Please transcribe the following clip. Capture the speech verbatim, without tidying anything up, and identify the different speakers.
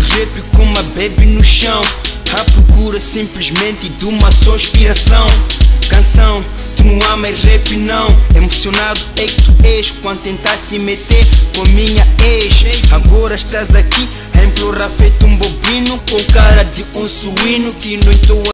Speaker 1: rap com uma baby no chão, à procura simplesmente de uma só inspiração. Canção, tu não amas rap não, emocionado é que tu és quando tentar se meter com minha ex. Agora estás aqui a implorar feito um bobino, com cara de um suíno que não estou